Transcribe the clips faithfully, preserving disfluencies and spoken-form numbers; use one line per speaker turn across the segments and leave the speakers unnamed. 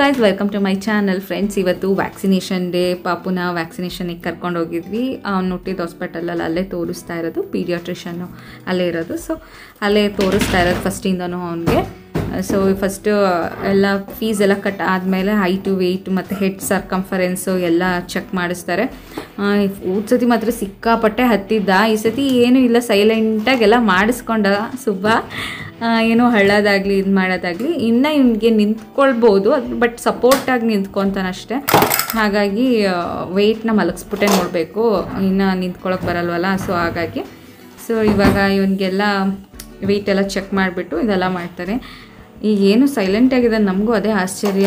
guys, welwelcome to my channel friends. ಇವತ್ತು vaccination day. ಪಾಪುನ ವ್ಯಾಕ್ಸಿನೇಷನ್ಗೆ ಕರ್ಕೊಂಡು ಹೋಗಿದ್ವಿ. ಅವ್ನು ಹುಟ್ಟಿದ ಹಾಸ್ಪಿಟಲಲ್ಲಿ ಅಲ್ಲೇ ತೋರಿಸ್ತಾ ಇರೋದು, ಪೀಡಿಯಾಟ್ರಿಷನ್ನು ಅಲ್ಲೇ ಇರೋದು. ಸೊ ಅಲ್ಲೇ ತೋರಿಸ್ತಾ ಇರೋದು ಫಸ್ಟಿಂದನೂ ಅವನಿಗೆ. ಸೊ ಫಸ್ಟು ಎಲ್ಲ ಫೀಸ್ ಎಲ್ಲ ಕಟ್ ಆದಮೇಲೆ ಹೈಟು ವೆಯ್ಟು ಮತ್ತು ಹೆಡ್ ಸರ್ಕಂಫರೆನ್ಸು ಎಲ್ಲ ಚೆಕ್ ಮಾಡಿಸ್ತಾರೆ. ಹೋದ ಸತಿ ಮಾತ್ರ ಸಿಕ್ಕಾಪಟ್ಟೆ ಹತ್ತಿದ್ದ. ಈ ಸತಿ ಏನೂ ಇಲ್ಲ, ಸೈಲೆಂಟಾಗೆಲ್ಲ ಮಾಡಿಸ್ಕೊಂಡ ಸುಬ್ಬ. ಏನೋ ಹಳ್ಳೋದಾಗಲಿ ಇದು ಮಾಡೋದಾಗಲಿ ಇನ್ನು ಇವನಿಗೆ ನಿಂತ್ಕೊಳ್ಬೋದು, ಅದು ಬಟ್ ಸಪೋರ್ಟಾಗಿ ನಿಂತ್ಕೊತಾನಷ್ಟೆ. ಹಾಗಾಗಿ ವೆಯ್ಟ್ನ ಮಲಗಿಸ್ಬಿಟ್ಟೆ ನೋಡಬೇಕು, ಇನ್ನು ನಿಂತ್ಕೊಳ್ಳೋಕೆ ಬರಲ್ವಲ್ಲ. ಸೊ ಹಾಗಾಗಿ ಸೊ ಇವಾಗ ಇವನಿಗೆಲ್ಲ ವೆಯ್ಟ್ ಎಲ್ಲ ಚೆಕ್ ಮಾಡಿಬಿಟ್ಟು ಇದೆಲ್ಲ ಮಾಡ್ತಾರೆ. ಈಗ ಏನು ಸೈಲೆಂಟಾಗಿದೆ, ನಮಗೂ ಅದೇ ಆಶ್ಚರ್ಯ.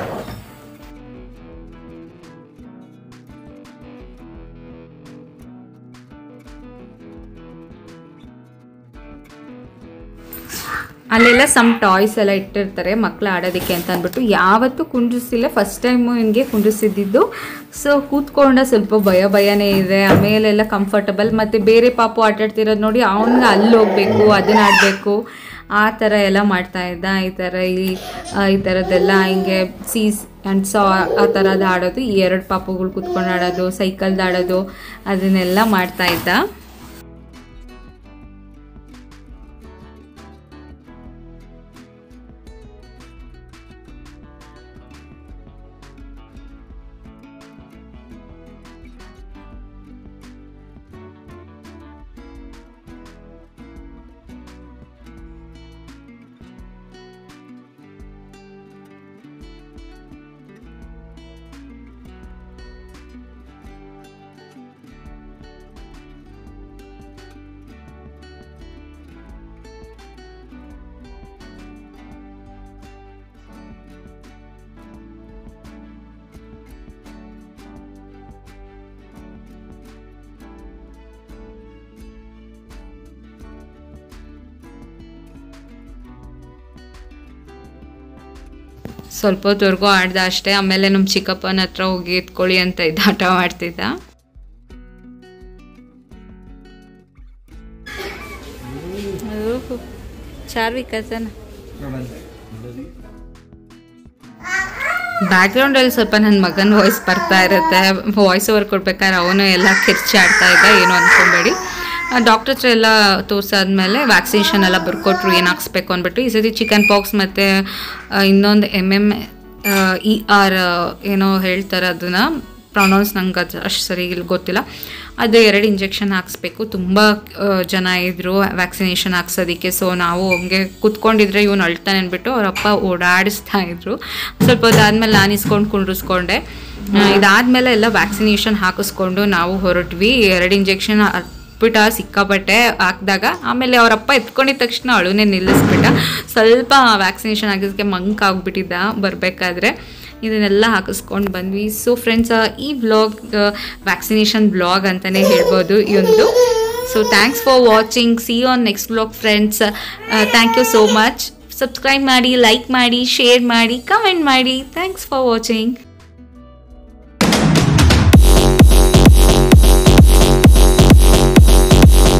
ಅಲ್ಲೆಲ್ಲ ಸಮ್ ಟಾಯ್ಸ್ ಎಲ್ಲ ಇಟ್ಟಿರ್ತಾರೆ ಮಕ್ಕಳು ಆಡೋದಕ್ಕೆ ಅಂತ ಅಂದ್ಬಿಟ್ಟು. ಯಾವತ್ತೂ ಕುಂಡ್ರಿಸಿಲ್ಲ, ಫಸ್ಟ್ ಟೈಮು ಹಿಂಗೆ ಕುಂಡ್ರಿಸಿದ್ದು. ಸೊ ಕೂತ್ಕೊಂಡ ಸ್ವಲ್ಪ ಭಯ ಭಯನೇ ಇದೆ. ಆಮೇಲೆಲ್ಲ ಕಂಫರ್ಟಬಲ್. ಮತ್ತು ಬೇರೆ ಪಾಪು ಆಟಾಡ್ತಿರೋದು ನೋಡಿ ಅವನಿಗೆ ಅಲ್ಲಿ ಹೋಗಬೇಕು, ಅದನ್ನ ಆಡಬೇಕು, ಆ ಥರ ಎಲ್ಲ ಮಾಡ್ತಾಯಿದ್ದ. ಈ ಥರ ಈ ಈ ಥರದ್ದೆಲ್ಲ ಹಿಂಗೆ ಸೀಸ್ ಆ್ಯಂಡ್ ಸಾ ಆ ಥರದ್ದು ಆಡೋದು, ಈ ಎರಡು ಪಾಪುಗಳು ಕೂತ್ಕೊಂಡು ಆಡೋದು, ಸೈಕಲ್ದು ಆಡೋದು, ಅದನ್ನೆಲ್ಲ ಮಾಡ್ತಾಯಿದ್ದ. ಸ್ವಲ್ಪ ಹೊತ್ತವರೆಗೂ ಆಡ್ದ ಅಷ್ಟೇ. ಆಮೇಲೆ ನಮ್ಮ ಚಿಕ್ಕಪ್ಪನ ಹತ್ರ ಹೋಗಿ ಎತ್ಕೊಳ್ಳಿ ಅಂತ ಇದ್ದ, ಆಟ ಮಾಡ್ತಿದ್ದ. ಚಾರ್ವಿಕಸನ ಬ್ಯಾಕ್ಗ್ರೌಂಡಲ್ಲಿ ಸ್ವಲ್ಪ ನನ್ನ ಮಗನ ವಾಯ್ಸ್ ಬರ್ತಾ ಇರುತ್ತೆ. ವಾಯ್ಸ್ ಓವರ್ ಕೊಡ್ಬೇಕಾದ್ರೆ ಅವನು ಎಲ್ಲ ಕಿರ್ಚಿ ಆಡ್ತಾ ಇದ್ದ, ಏನು ಅಂದ್ಕೊಬೇಡಿ. ಡಾಕ್ಟರ್ ಹತ್ರ ಎಲ್ಲ ತೋರಿಸಾದ್ಮೇಲೆ ವ್ಯಾಕ್ಸಿನೇಷನ್ ಎಲ್ಲ ಬರ್ಕೊಟ್ರು ಏನು ಹಾಕ್ಸ್ಬೇಕು ಅಂದ್ಬಿಟ್ಟು. ಈ ಸತಿ ಚಿಕನ್ ಪಾಕ್ಸ್ ಮತ್ತು ಇನ್ನೊಂದು ಎಮ್ ಎಮ್ ಇ ಆರ್ ಏನೋ ಹೇಳ್ತಾರೆ, ಅದನ್ನು ಪ್ರೊನೌನ್ಸ್ ನಂಗೆ ಅದು ಅಷ್ಟು ಸರಿ ಇಲ್ಲಿ ಗೊತ್ತಿಲ್ಲ. ಅದು ಎರಡು ಇಂಜೆಕ್ಷನ್ ಹಾಕ್ಸ್ಬೇಕು. ತುಂಬ ಜನ ಇದ್ದರು ವ್ಯಾಕ್ಸಿನೇಷನ್ ಹಾಕ್ಸೋದಕ್ಕೆ. ಸೊ ನಾವು ಹಂಗೆ ಕೂತ್ಕೊಂಡಿದ್ರೆ ಇವನು ಅಳ್ತಾನೆ ಅಂದ್ಬಿಟ್ಟು ಅವರಪ್ಪ ಓಡಾಡಿಸ್ತಾ ಇದ್ರು. ಸ್ವಲ್ಪ ಅದಾದಮೇಲೆ ನಾನು ಇಸ್ಕೊಂಡು ಕುಂಡ್ರಿಸ್ಕೊಂಡೆ. ಇದಾದಮೇಲೆ ಎಲ್ಲ ವ್ಯಾಕ್ಸಿನೇಷನ್ ಹಾಕಿಸ್ಕೊಂಡು ನಾವು ಹೊರಟ್ವಿ. ಎರಡು ಇಂಜೆಕ್ಷನ್ ಬಿಟ್ಟ ಸಿಕ್ಕಾಪಟ್ಟೆ ಹಾಕಿದಾಗ. ಆಮೇಲೆ ಅವರಪ್ಪ ಎತ್ಕೊಂಡಿದ್ದ ತಕ್ಷಣ ಅಳುನೇ ನಿಲ್ಲಿಸ್ಬಿಟ್ಟ. ಸ್ವಲ್ಪ ವ್ಯಾಕ್ಸಿನೇಷನ್ ಆಗಿದ್ದಕ್ಕೆ ಮಂಕ್ ಆಗಿಬಿಟ್ಟಿದ್ದ ಬರಬೇಕಾದ್ರೆ. ಇದನ್ನೆಲ್ಲ ಹಾಕಿಸ್ಕೊಂಡು ಬಂದ್ವಿ. ಸೊ ಫ್ರೆಂಡ್ಸ್, ಈ ವ್ಲಾಗ್ ವ್ಯಾಕ್ಸಿನೇಷನ್ ವ್ಲಾಗ್ ಅಂತಲೇ ಹೇಳ್ಬೋದು ಈ ಒಂದು. So thanks for watching. See you on next vlog friends. Thank you so much. Subscribe ಮಾಡಿ, ಲೈಕ್ ಮಾಡಿ, ಶೇರ್ ಮಾಡಿ, ಕಮೆಂಟ್ ಮಾಡಿ. Thanks for watching.